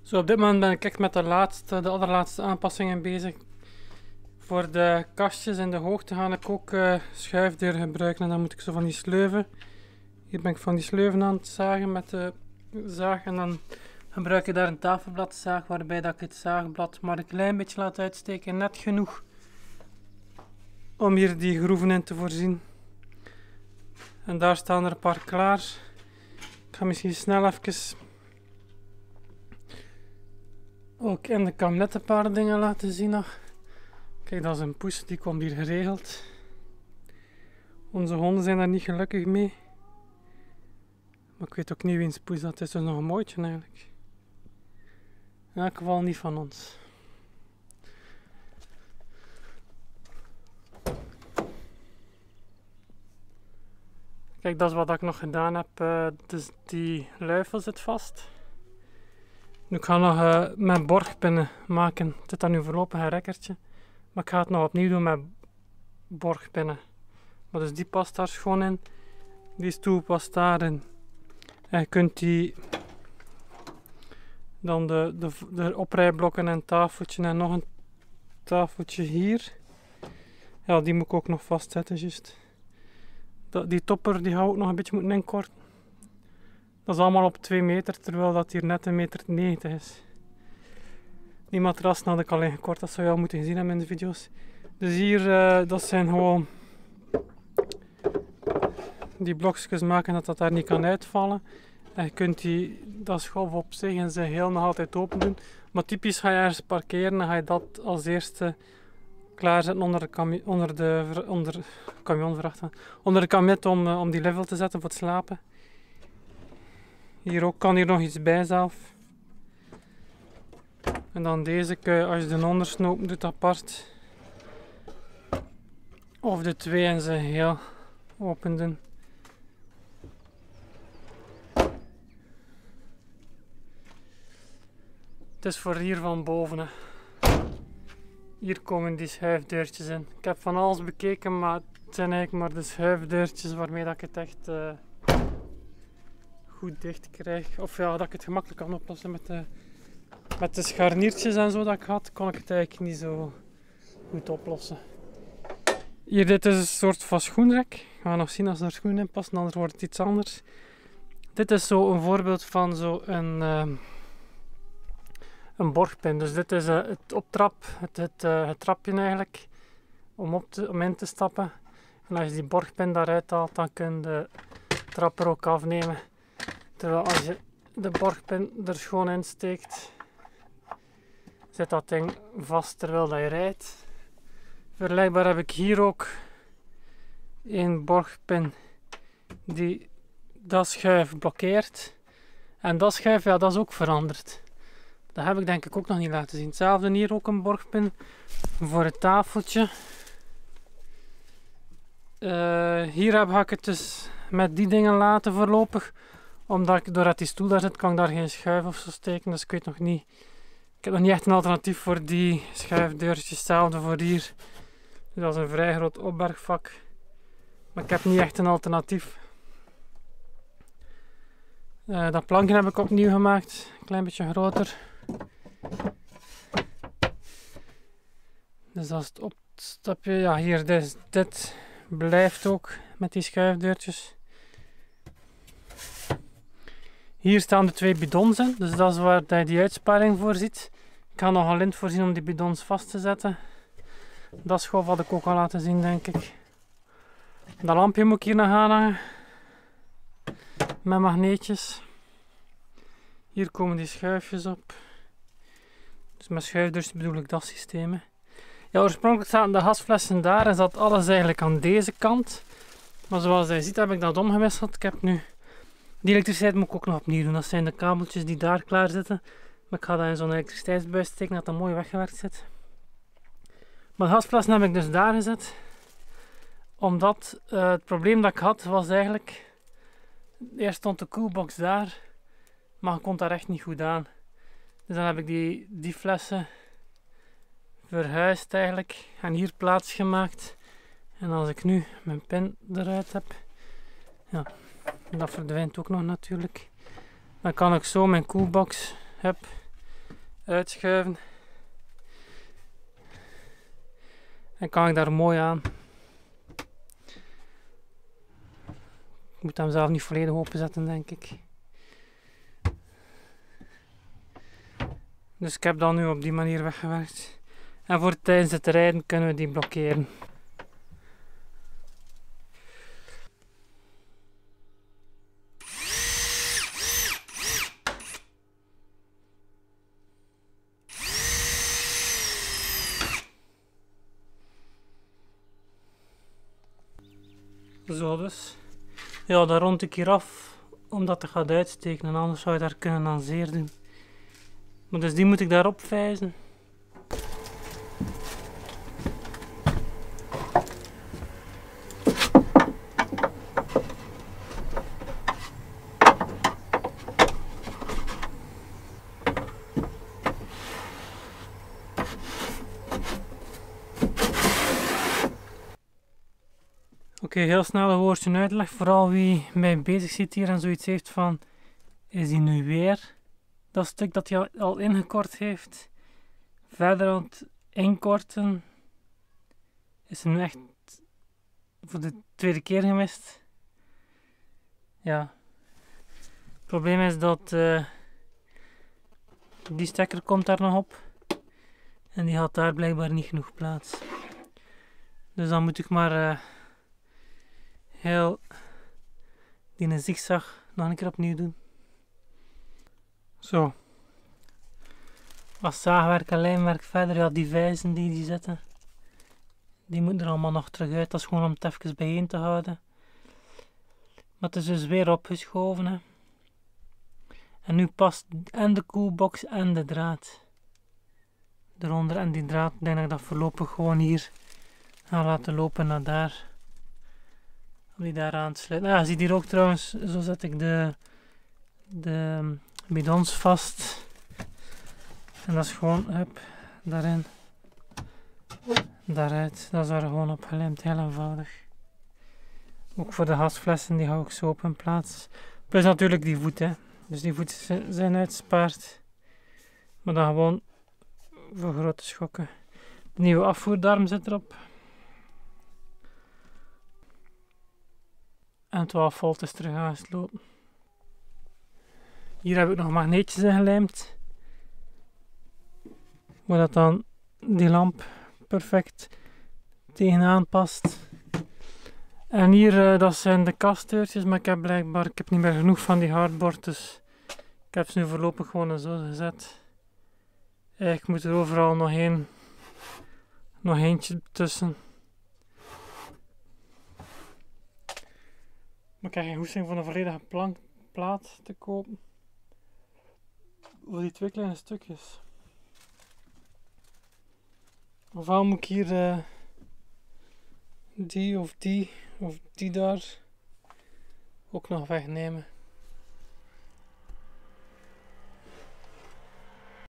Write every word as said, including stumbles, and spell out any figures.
Zo, op dit moment ben ik echt met de laatste, de allerlaatste aanpassingen bezig. Voor de kastjes in de hoogte ga ik ook uh, schuifdeur gebruiken en dan moet ik zo van die sleuven. Hier ben ik van die sleuven aan het zagen met de zaag en dan gebruik ik daar een tafelbladzaag waarbij dat ik het zaagblad maar een klein beetje laat uitsteken, net genoeg om hier die groeven in te voorzien. En daar staan er een paar klaar. Ik ga misschien snel even ook in de kabinet een paar dingen laten zien nog. Kijk, dat is een poes, die komt hier geregeld. Onze honden zijn daar niet gelukkig mee. Maar ik weet ook niet wiens poes dat is, dus nog een mooitje eigenlijk. In elk geval niet van ons. Kijk, dat is wat ik nog gedaan heb. Uh, dus die luifel zit vast. Nu, ik ga nog uh, mijn borgpinnen maken. Het zit dan nu voorlopig een rekkertje. Maar ik ga het nog opnieuw doen met borgpinnen. Maar dus die past daar schoon in. Die stoel past daarin. En je kunt die dan de, de, de oprijblokken en een tafeltje en nog een tafeltje hier. Ja, die moet ik ook nog vastzetten, juist. Dat, die topper die gaan we ook nog een beetje moeten inkorten. Dat is allemaal op twee meter, terwijl dat hier net een meter negentig is. Die matras had ik al ingekort, dat zou je al moeten gezien hebben in de video's. Dus hier, uh, dat zijn gewoon die blokjes maken dat dat daar niet kan uitvallen. En je kunt die, dat schroef op zich in zijn heel nog altijd open doen. Maar typisch ga je ergens parkeren en ga je dat als eerste klaarzetten onder de, cami onder de onder, camionvrachtwagen. Onder de kamet om, uh, om die level te zetten voor het slapen. Hier ook kan hier nog iets bij zelf. En dan deze kun je, als je de ondersnoop doet apart. Of de twee en ze heel open doen. Het is voor hier van boven. Hè. Hier komen die schuifdeurtjes in. Ik heb van alles bekeken, maar het zijn eigenlijk maar de schuifdeurtjes waarmee dat ik het echt uh, goed dicht krijg. Of ja, dat ik het gemakkelijk kan oplossen met de, met de scharniertjes en zo dat ik had, kon ik het eigenlijk niet zo goed oplossen. Hier, dit is een soort van schoenrek. We gaan nog zien als er schoenen in passen, anders wordt het iets anders. Dit is zo een voorbeeld van zo een, uh, een borgpin. Dus dit is uh, het optrap, het, het, uh, het trapje eigenlijk, om, op te, om in te stappen. En als je die borgpin daaruit haalt, dan kun je de trapper ook afnemen. Terwijl als je de borgpin er gewoon in steekt, zit dat ding vast terwijl dat je rijdt. Vergelijkbaar heb ik hier ook een borgpin die dat schuif blokkeert. En dat schuif, ja, dat is ook veranderd. Dat heb ik denk ik ook nog niet laten zien. Hetzelfde hier ook een borgpin voor het tafeltje. Uh, hier heb ik het dus met die dingen laten voorlopig. Omdat ik, doordat die stoel daar zit, kan ik daar geen schuif of zo steken. Dus ik weet nog niet. Ik heb nog niet echt een alternatief voor die schuifdeurtjes. Hetzelfde voor hier. Dus dat is een vrij groot opbergvak. Maar ik heb niet echt een alternatief. Uh, dat plankje heb ik opnieuw gemaakt. Een klein beetje groter. Dus dat is het opstapje. Ja, hier, dit, dit blijft ook met die schuifdeurtjes. Hier staan de twee bidons in. Dus dat is waar je die uitsparing voor ziet. Ik ga nog een lint voorzien om die bidons vast te zetten. Dat schoof had ik ook al laten zien, denk ik. Dat lampje moet ik hier nog aanhangen. Met magneetjes. Hier komen die schuifjes op. Dus met schuifdeurs bedoel ik dat systeem. Hè. Ja, oorspronkelijk zaten de gasflessen daar en zat alles eigenlijk aan deze kant. Maar zoals je ziet heb ik dat omgewisseld. Ik heb nu... Die elektriciteit moet ik ook nog opnieuw doen. Dat zijn de kabeltjes die daar klaar zitten. Maar ik ga dat in zo'n elektriciteitsbuis steken dat dat mooi weggewerkt zit. Maar de gasflessen heb ik dus daar gezet. Omdat uh, het probleem dat ik had was eigenlijk... Eerst stond de koelbox daar. Maar ik kon daar echt niet goed aan. Dus dan heb ik die, die flessen verhuisd eigenlijk. En hier plaats gemaakt. En als ik nu mijn pin eruit heb. Ja, dat verdwijnt ook nog natuurlijk. Dan kan ik zo mijn koelbox heb, uitschuiven. En kan ik daar mooi aan. Ik moet hem zelf niet volledig openzetten, denk ik. Dus ik heb dat nu op die manier weggewerkt. En voor tijdens het rijden kunnen we die blokkeren. Zo dus. Ja, daar rond ik hier af, omdat het gaat uitsteken en anders zou je daar kunnen aan zeer doen. Maar dus die moet ik daarop vijzen. Oké, okay, heel snel een woordje uitleg. Vooral wie mij bezig zit hier en zoiets heeft van, is hij nu weer dat stuk dat hij al ingekort heeft verder aan het inkorten? Is hij nu echt voor de tweede keer gemist? Ja. Het probleem is dat uh, die stekker komt daar nog op en die had daar blijkbaar niet genoeg plaats. Dus dan moet ik maar uh, heel die zigzag nog een keer opnieuw doen. Zo. Als zaagwerk en lijmwerk verder, ja, die vijzen die die zitten, die moeten er allemaal nog terug uit. Dat is gewoon om het even bijeen te houden. Maar het is dus weer opgeschoven, hè. En nu past en de koelbox en de draad eronder. En die draad, denk ik dat ik dat voorlopig gewoon hier ga laten lopen naar daar. Om die daar aan te sluiten. Nou, je ziet hier ook trouwens, zo zet ik de, de bidons vast. En dat is gewoon, hup, daarin, daaruit. Dat is er gewoon op gelijmd, heel eenvoudig. Ook voor de gasflessen, die hou ik zo op hun plaats. Plus natuurlijk die voet, hè. Dus die voeten zijn uitgespaard. Maar dan gewoon voor grote schokken. De nieuwe afvoerdarm zit erop. En twaalf volt is terug aangesloten. Hier heb ik nog magneetjes in gelijmd. Waar dat dan die lamp perfect tegenaan past. En hier, uh, dat zijn de kastdeurtjes, maar ik heb blijkbaar ik heb niet meer genoeg van die hardboard, dus ik heb ze nu voorlopig gewoon zo gezet. Eigenlijk moet er overal nog één, nog eentje tussen. Maar ik heb geen goesting van een volledige plank, plaat te kopen. Voor die twee kleine stukjes. Ofwel moet ik hier uh, die of die of die daar ook nog wegnemen.